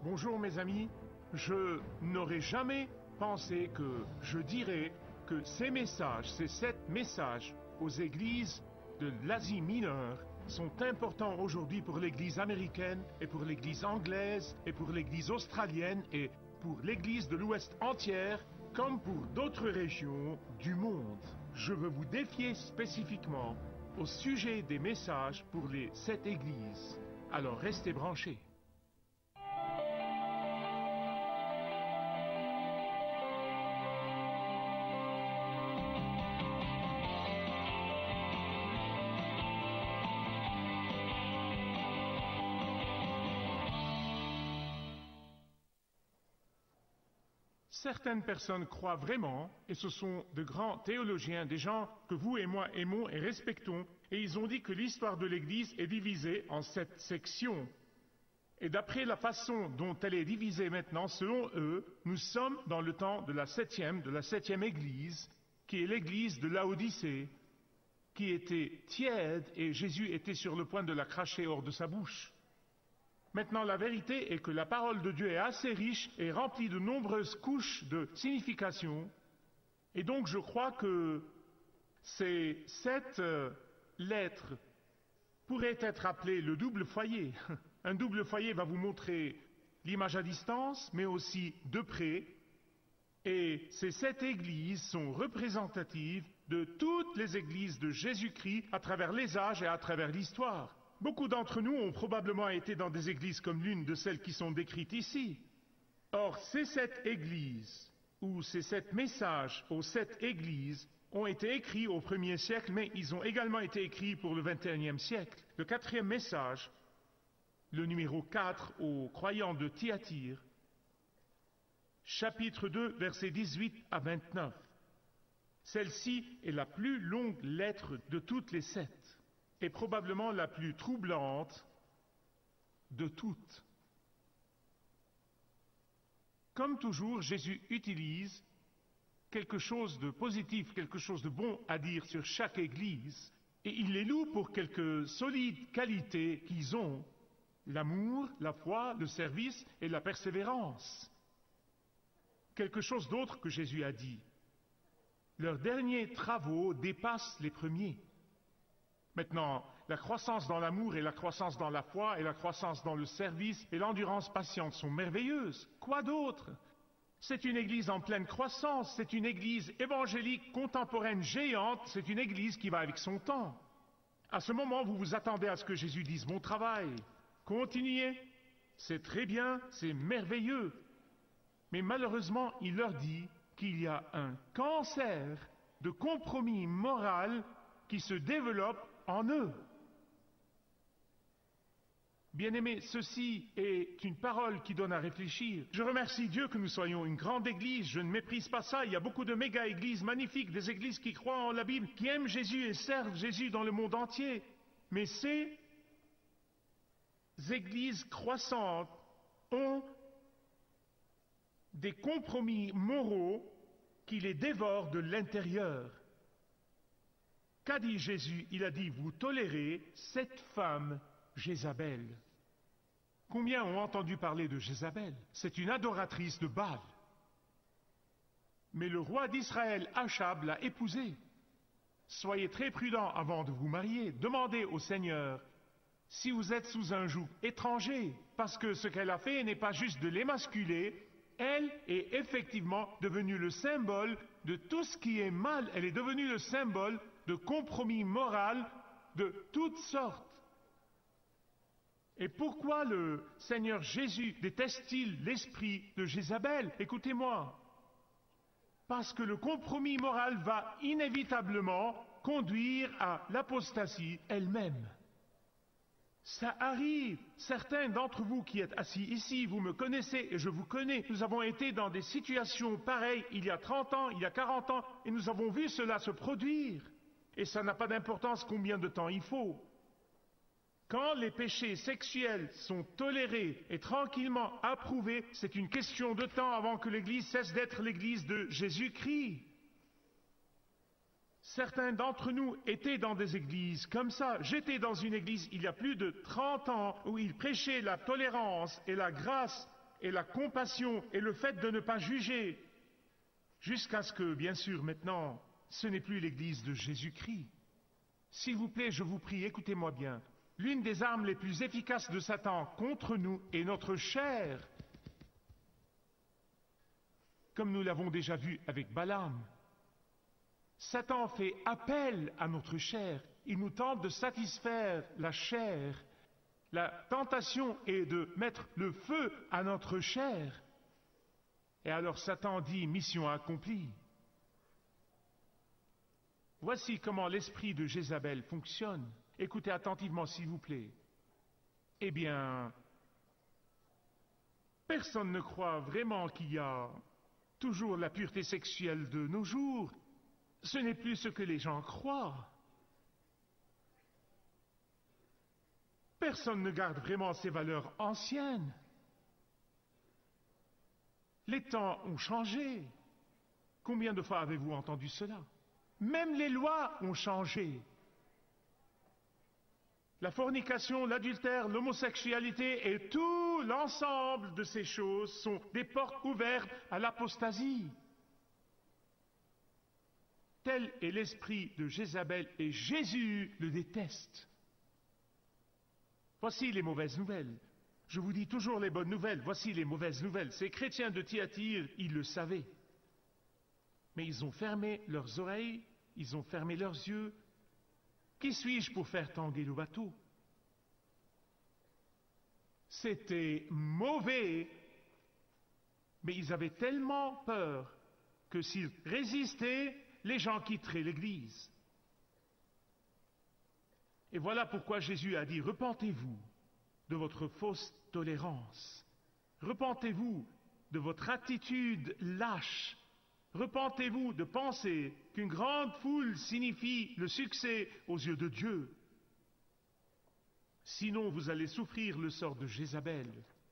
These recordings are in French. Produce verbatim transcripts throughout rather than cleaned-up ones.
Bonjour mes amis, je n'aurais jamais pensé que je dirais que ces messages, ces sept messages aux églises de l'Asie mineure sont importants aujourd'hui pour l'église américaine et pour l'église anglaise et pour l'église australienne et pour l'église de l'Ouest entière comme pour d'autres régions du monde. Je veux vous défier spécifiquement au sujet des messages pour les sept églises. Alors restez branchés. Certaines personnes croient vraiment, et ce sont de grands théologiens, des gens que vous et moi aimons et respectons, et ils ont dit que l'histoire de l'Église est divisée en sept sections. Et d'après la façon dont elle est divisée maintenant, selon eux, nous sommes dans le temps de la septième, de la septième Église, qui est l'Église de Laodicée, qui était tiède et Jésus était sur le point de la cracher hors de sa bouche. Maintenant, la vérité est que la parole de Dieu est assez riche et remplie de nombreuses couches de signification. Et donc, je crois que ces sept euh, lettres pourraient être appelées le double foyer. Un double foyer va vous montrer l'image à distance, mais aussi de près. Et ces sept églises sont représentatives de toutes les églises de Jésus-Christ à travers les âges et à travers l'histoire. Beaucoup d'entre nous ont probablement été dans des églises comme l'une de celles qui sont décrites ici. Or, ces sept églises, ou ces sept messages aux sept églises, ont été écrits au premier siècle, mais ils ont également été écrits pour le vingt et unième siècle. Le quatrième message, le numéro quatre aux croyants de Thyatire, chapitre deux, versets dix-huit à vingt-neuf. Celle-ci est la plus longue lettre de toutes les sept. Est probablement la plus troublante de toutes. Comme toujours, Jésus utilise quelque chose de positif, quelque chose de bon à dire sur chaque église, et il les loue pour quelques solides qualités qu'ils ont, l'amour, la foi, le service et la persévérance. Quelque chose d'autre que Jésus a dit. Leurs derniers travaux dépassent les premiers. Maintenant, la croissance dans l'amour et la croissance dans la foi et la croissance dans le service et l'endurance patiente sont merveilleuses. Quoi d'autre? C'est une église en pleine croissance, c'est une église évangélique contemporaine géante, c'est une église qui va avec son temps. À ce moment, vous vous attendez à ce que Jésus dise « Bon travail, continuez, c'est très bien, c'est merveilleux ». Mais malheureusement, il leur dit qu'il y a un cancer de compromis moral qui se développe en eux. Bien-aimés, ceci est une parole qui donne à réfléchir. Je remercie Dieu que nous soyons une grande église, je ne méprise pas ça, il y a beaucoup de méga-églises magnifiques, des églises qui croient en la Bible, qui aiment Jésus et servent Jésus dans le monde entier. Mais ces églises croissantes ont des compromis moraux qui les dévorent de l'intérieur. Qu'a dit Jésus? Il a dit, vous tolérez cette femme Jézabel. Combien ont entendu parler de Jézabel? C'est une adoratrice de Baal. Mais le roi d'Israël, Achab, l'a épousée. Soyez très prudents avant de vous marier. Demandez au Seigneur si vous êtes sous un joug étranger, parce que ce qu'elle a fait n'est pas juste de l'émasculer. Elle est effectivement devenue le symbole de tout ce qui est mal. Elle est devenue le symbole de compromis moral de toutes sortes. Et pourquoi le Seigneur Jésus déteste-t-il l'esprit de Jézabel? Écoutez-moi. Parce que le compromis moral va inévitablement conduire à l'apostasie elle-même. Ça arrive. Certains d'entre vous qui êtes assis ici, vous me connaissez et je vous connais. Nous avons été dans des situations pareilles il y a trente ans, il y a quarante ans, et nous avons vu cela se produire. Et ça n'a pas d'importance combien de temps il faut. Quand les péchés sexuels sont tolérés et tranquillement approuvés, c'est une question de temps avant que l'Église cesse d'être l'Église de Jésus-Christ. Certains d'entre nous étaient dans des églises comme ça. J'étais dans une église il y a plus de trente ans où ils prêchaient la tolérance et la grâce et la compassion et le fait de ne pas juger, jusqu'à ce que, bien sûr, maintenant, ce n'est plus l'Église de Jésus-Christ. S'il vous plaît, je vous prie, écoutez-moi bien. L'une des armes les plus efficaces de Satan contre nous est notre chair, comme nous l'avons déjà vu avec Balaam. Satan fait appel à notre chair. Il nous tente de satisfaire la chair. La tentation est de mettre le feu à notre chair. Et alors Satan dit, mission accomplie. Voici comment l'esprit de Jézabel fonctionne. Écoutez attentivement, s'il vous plaît. Eh bien, personne ne croit vraiment qu'il y a toujours la pureté sexuelle de nos jours. Ce n'est plus ce que les gens croient. Personne ne garde vraiment ces valeurs anciennes. Les temps ont changé. Combien de fois avez-vous entendu cela? Même les lois ont changé. La fornication, l'adultère, l'homosexualité et tout l'ensemble de ces choses sont des portes ouvertes à l'apostasie. Tel est l'esprit de Jézabel et Jésus le déteste. Voici les mauvaises nouvelles. Je vous dis toujours les bonnes nouvelles. Voici les mauvaises nouvelles. Ces chrétiens de Thyatire, ils le savaient. Mais ils ont fermé leurs oreilles, ils ont fermé leurs yeux. Qui suis-je pour faire tanguer le bateau? C'était mauvais, mais ils avaient tellement peur que s'ils résistaient, les gens quitteraient l'Église. Et voilà pourquoi Jésus a dit, repentez-vous de votre fausse tolérance. Repentez-vous de votre attitude lâche. Repentez-vous de penser qu'une grande foule signifie le succès aux yeux de Dieu. Sinon, vous allez souffrir le sort de Jézabel.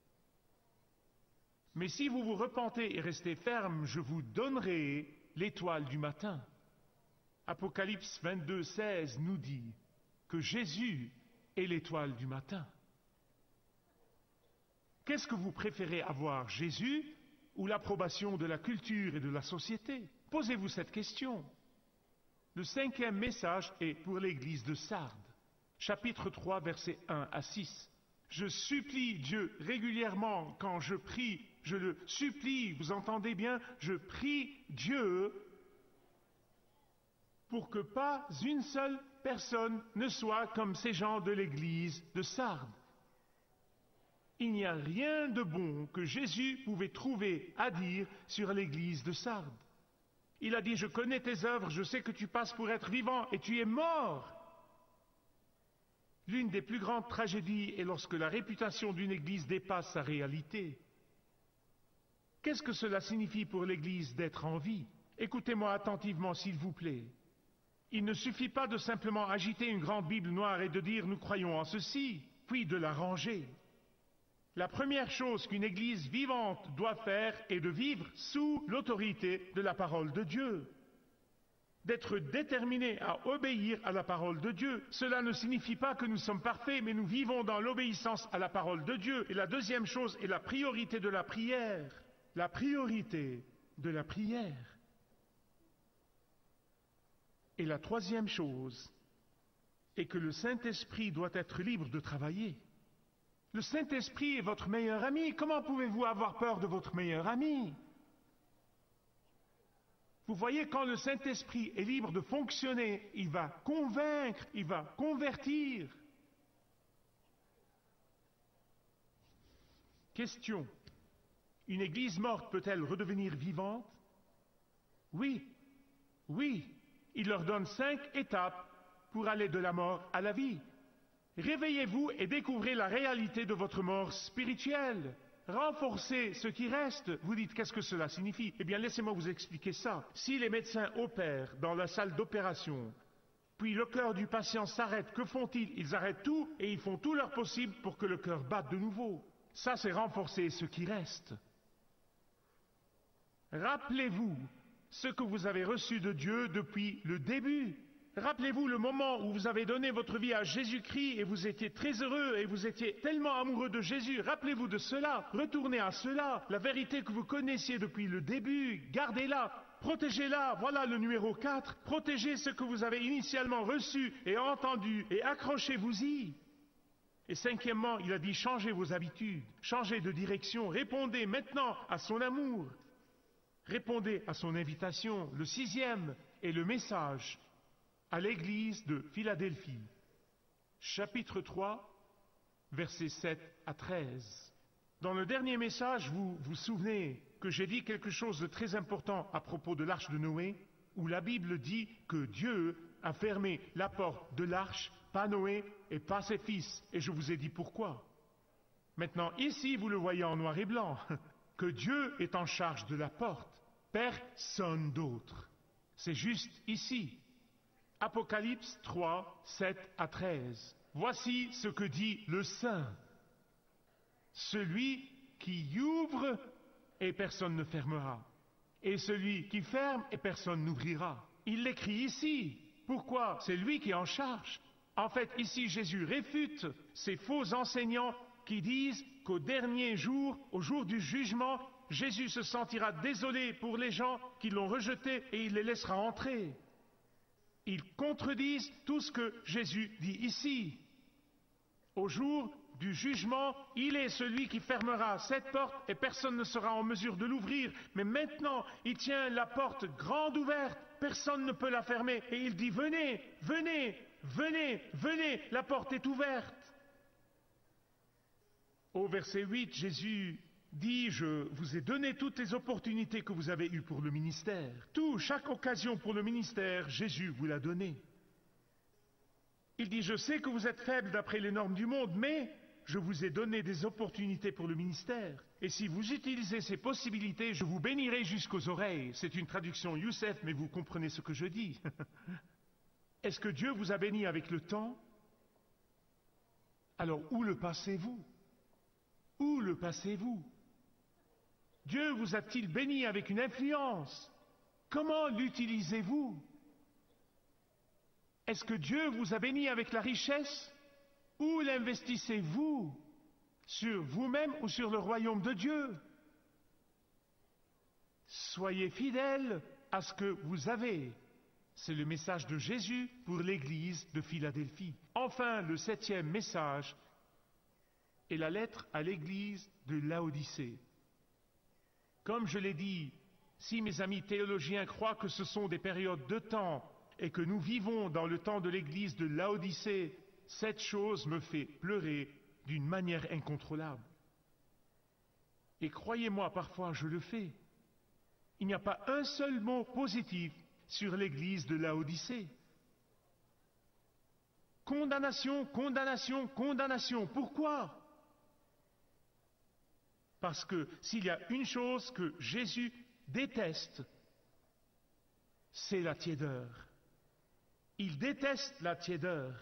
Mais si vous vous repentez et restez ferme, je vous donnerai l'étoile du matin. Apocalypse vingt-deux, seize nous dit que Jésus est l'étoile du matin. Qu'est-ce que vous préférez avoir, Jésus ou l'approbation de la culture et de la société? Posez-vous cette question. Le cinquième message est pour l'église de Sardes, chapitre trois, versets un à six. Je supplie Dieu régulièrement quand je prie, je le supplie, vous entendez bien, je prie Dieu pour que pas une seule personne ne soit comme ces gens de l'église de Sardes. Il n'y a rien de bon que Jésus pouvait trouver à dire sur l'église de Sardes. Il a dit, je connais tes œuvres, je sais que tu passes pour être vivant et tu es mort. L'une des plus grandes tragédies est lorsque la réputation d'une église dépasse sa réalité. Qu'est-ce que cela signifie pour l'église d'être en vie? Écoutez-moi attentivement, s'il vous plaît. Il ne suffit pas de simplement agiter une grande Bible noire et de dire, nous croyons en ceci, puis de la ranger. La première chose qu'une Église vivante doit faire est de vivre sous l'autorité de la parole de Dieu, d'être déterminée à obéir à la parole de Dieu. Cela ne signifie pas que nous sommes parfaits, mais nous vivons dans l'obéissance à la parole de Dieu. Et la deuxième chose est la priorité de la prière. La priorité de la prière. Et la troisième chose est que le Saint-Esprit doit être libre de travailler. Le Saint-Esprit est votre meilleur ami. Comment pouvez-vous avoir peur de votre meilleur ami? Vous voyez, quand le Saint-Esprit est libre de fonctionner, il va convaincre, il va convertir. Question. Une église morte peut-elle redevenir vivante? Oui, oui. Il leur donne cinq étapes pour aller de la mort à la vie. Réveillez-vous et découvrez la réalité de votre mort spirituelle. Renforcez ce qui reste. Vous dites, qu'est-ce que cela signifie? Eh bien, laissez-moi vous expliquer ça. Si les médecins opèrent dans la salle d'opération, puis le cœur du patient s'arrête, que font-ils? Ils arrêtent tout et ils font tout leur possible pour que le cœur batte de nouveau. Ça, c'est renforcer ce qui reste. Rappelez-vous ce que vous avez reçu de Dieu depuis le début. Rappelez-vous le moment où vous avez donné votre vie à Jésus-Christ et vous étiez très heureux et vous étiez tellement amoureux de Jésus. Rappelez-vous de cela, retournez à cela. La vérité que vous connaissiez depuis le début, gardez-la, protégez-la. Voilà le numéro quatre. Protégez ce que vous avez initialement reçu et entendu et accrochez-vous-y. Et cinquièmement, il a dit changez vos habitudes, changez de direction, répondez maintenant à son amour, répondez à son invitation. Le sixième est le message à l'église de Philadelphie, chapitre trois, versets sept à treize. Dans le dernier message, vous vous souvenez que j'ai dit quelque chose de très important à propos de l'arche de Noé, où la Bible dit que Dieu a fermé la porte de l'arche, pas Noé et pas ses fils, et je vous ai dit pourquoi. Maintenant, ici, vous le voyez en noir et blanc, que Dieu est en charge de la porte, personne d'autre. C'est juste ici. Apocalypse trois, sept à treize. Voici ce que dit le Saint. Celui qui ouvre et personne ne fermera. Et celui qui ferme et personne n'ouvrira. Il l'écrit ici. Pourquoi? C'est lui qui est en charge. En fait, ici, Jésus réfute ces faux enseignants qui disent qu'au dernier jour, au jour du jugement, Jésus se sentira désolé pour les gens qui l'ont rejeté et il les laissera entrer. Ils contredisent tout ce que Jésus dit ici. Au jour du jugement, il est celui qui fermera cette porte et personne ne sera en mesure de l'ouvrir. Mais maintenant, il tient la porte grande ouverte, personne ne peut la fermer. Et il dit, venez, venez, venez, venez, la porte est ouverte. Au verset huit, Jésus dit, je vous ai donné toutes les opportunités que vous avez eues pour le ministère. Tout, chaque occasion pour le ministère, Jésus vous l'a donné. Il dit, je sais que vous êtes faibles d'après les normes du monde, mais je vous ai donné des opportunités pour le ministère. Et si vous utilisez ces possibilités, je vous bénirai jusqu'aux oreilles. C'est une traduction Youssef, mais vous comprenez ce que je dis. Est-ce que Dieu vous a béni avec le temps? Alors où le passez-vous? Où le passez-vous? Dieu vous a-t-il béni avec une influence? Comment l'utilisez-vous? Est-ce que Dieu vous a béni avec la richesse? Où l'investissez-vous? Sur vous-même ou sur le royaume de Dieu? Soyez fidèles à ce que vous avez. C'est le message de Jésus pour l'église de Philadelphie. Enfin, le septième message est la lettre à l'église de Laodicée. Comme je l'ai dit, si mes amis théologiens croient que ce sont des périodes de temps et que nous vivons dans le temps de l'église de Laodicée, cette chose me fait pleurer d'une manière incontrôlable. Et croyez-moi, parfois je le fais. Il n'y a pas un seul mot positif sur l'église de Laodicée. Condamnation, condamnation, condamnation. Pourquoi? Parce que s'il y a une chose que Jésus déteste, c'est la tiédeur. Il déteste la tiédeur.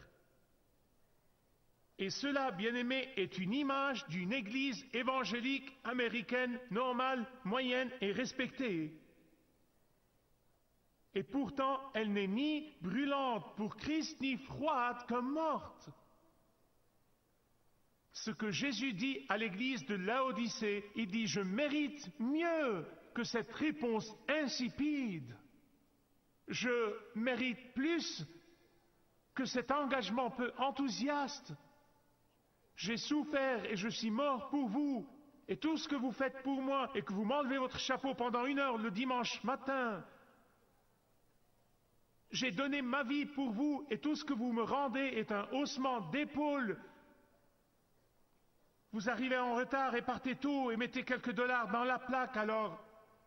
Et cela, bien-aimés, est une image d'une église évangélique américaine normale, moyenne et respectée. Et pourtant, elle n'est ni brûlante pour Christ, ni froide comme morte. Ce que Jésus dit à l'église de Laodicée, il dit, je mérite mieux que cette réponse insipide. Je mérite plus que cet engagement peu enthousiaste. J'ai souffert et je suis mort pour vous. Et tout ce que vous faites pour moi et que vous m'enlevez votre chapeau pendant une heure le dimanche matin, j'ai donné ma vie pour vous et tout ce que vous me rendez est un haussement d'épaule. Vous arrivez en retard et partez tôt et mettez quelques dollars dans la plaque, alors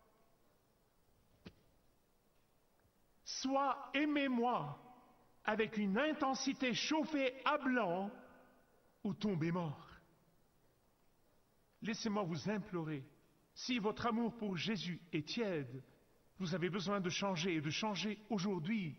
soit aimez-moi avec une intensité chauffée à blanc ou tombez mort. Laissez-moi vous implorer, si votre amour pour Jésus est tiède, vous avez besoin de changer et de changer aujourd'hui.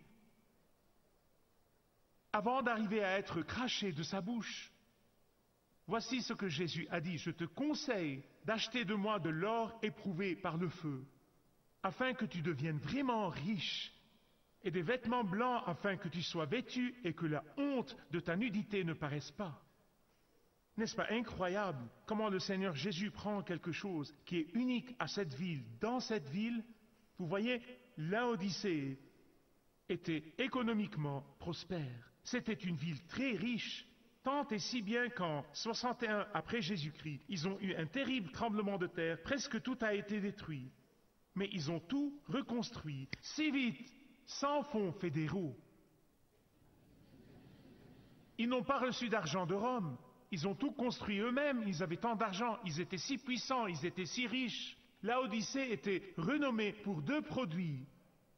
Avant d'arriver à être craché de sa bouche, voici ce que Jésus a dit, je te conseille d'acheter de moi de l'or éprouvé par le feu, afin que tu deviennes vraiment riche, et des vêtements blancs afin que tu sois vêtu et que la honte de ta nudité ne paraisse pas. N'est-ce pas incroyable comment le Seigneur Jésus prend quelque chose qui est unique à cette ville, dans cette ville? Vous voyez, Laodicée était économiquement prospère. C'était une ville très riche, tant et si bien qu'en soixante et un après Jésus-Christ, ils ont eu un terrible tremblement de terre, presque tout a été détruit. Mais ils ont tout reconstruit, si vite, sans fonds fédéraux. Ils n'ont pas reçu d'argent de Rome. Ils ont tout construit eux-mêmes, ils avaient tant d'argent, ils étaient si puissants, ils étaient si riches. Laodicée était renommée pour deux produits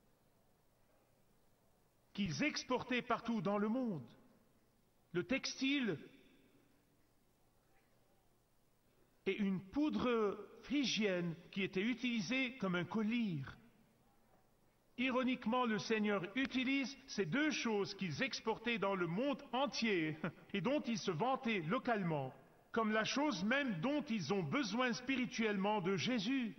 qu'ils exportaient partout dans le monde. Le textile et une poudre phrygienne qui était utilisée comme un collier. Ironiquement, le Seigneur utilise ces deux choses qu'ils exportaient dans le monde entier et dont ils se vantaient localement, comme la chose même dont ils ont besoin spirituellement de Jésus.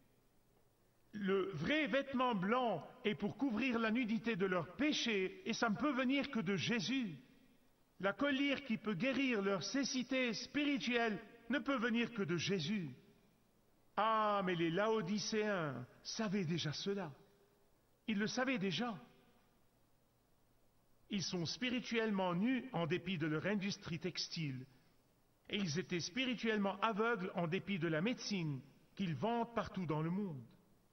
Le vrai vêtement blanc est pour couvrir la nudité de leurs péchés, et ça ne peut venir que de Jésus. La collyre qui peut guérir leur cécité spirituelle ne peut venir que de Jésus. Ah, mais les Laodicéens savaient déjà cela. Ils le savaient déjà. Ils sont spirituellement nus en dépit de leur industrie textile. Et ils étaient spirituellement aveugles en dépit de la médecine qu'ils vendent partout dans le monde.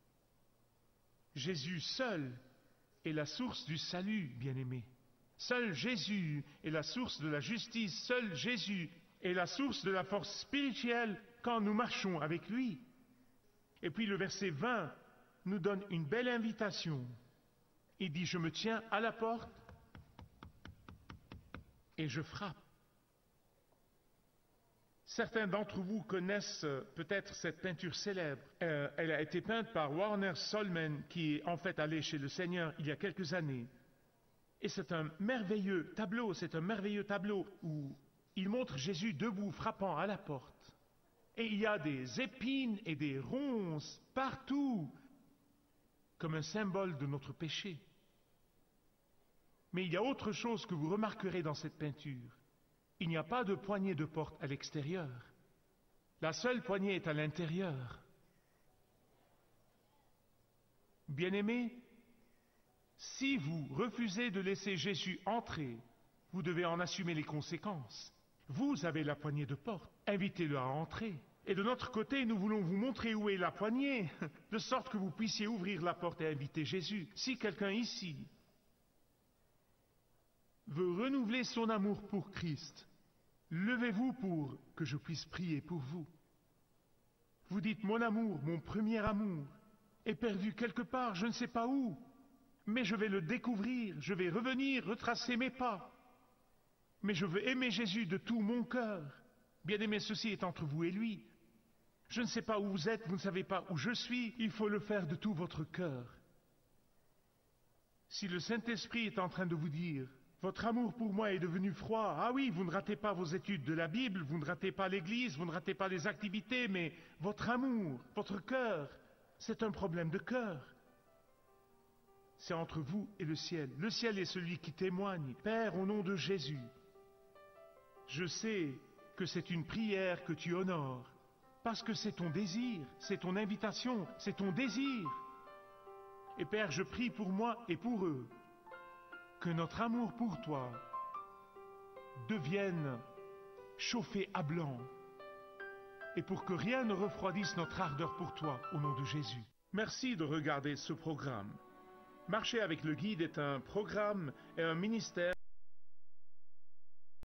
Jésus seul est la source du salut, bien-aimés. Seul Jésus est la source de la justice. Seul Jésus est la source de la force spirituelle quand nous marchons avec lui. Et puis le verset vingt nous donne une belle invitation. Il dit, je me tiens à la porte et je frappe. Certains d'entre vous connaissent peut-être cette peinture célèbre. Euh, elle a été peinte par Warner Solman, qui est en fait allé chez le Seigneur il y a quelques années. Et c'est un merveilleux tableau, c'est un merveilleux tableau où il montre Jésus debout, frappant à la porte. Et il y a des épines et des ronces partout, comme un symbole de notre péché. Mais il y a autre chose que vous remarquerez dans cette peinture. Il n'y a pas de poignée de porte à l'extérieur. La seule poignée est à l'intérieur. Bien-aimés, si vous refusez de laisser Jésus entrer, vous devez en assumer les conséquences. Vous avez la poignée de porte, invitez-le à entrer. Et de notre côté, nous voulons vous montrer où est la poignée, de sorte que vous puissiez ouvrir la porte et inviter Jésus. Si quelqu'un ici veut renouveler son amour pour Christ, levez-vous pour que je puisse prier pour vous. Vous dites, mon amour, mon premier amour, est perdu quelque part, je ne sais pas où, mais je vais le découvrir, je vais revenir, retracer mes pas. Mais je veux aimer Jésus de tout mon cœur. Bien-aimé, ceci est entre vous et lui. Je ne sais pas où vous êtes, vous ne savez pas où je suis, il faut le faire de tout votre cœur. Si le Saint-Esprit est en train de vous dire, votre amour pour moi est devenu froid, ah oui, vous ne ratez pas vos études de la Bible, vous ne ratez pas l'Église, vous ne ratez pas les activités, mais votre amour, votre cœur, c'est un problème de cœur. C'est entre vous et le ciel. Le ciel est celui qui témoigne. Père, au nom de Jésus, je sais que c'est une prière que tu honores, parce que c'est ton désir, c'est ton invitation, c'est ton désir. Et Père, je prie pour moi et pour eux, que notre amour pour toi devienne chauffé à blanc, et pour que rien ne refroidisse notre ardeur pour toi, au nom de Jésus. Merci de regarder ce programme. Marcher avec le guide est un programme et un ministère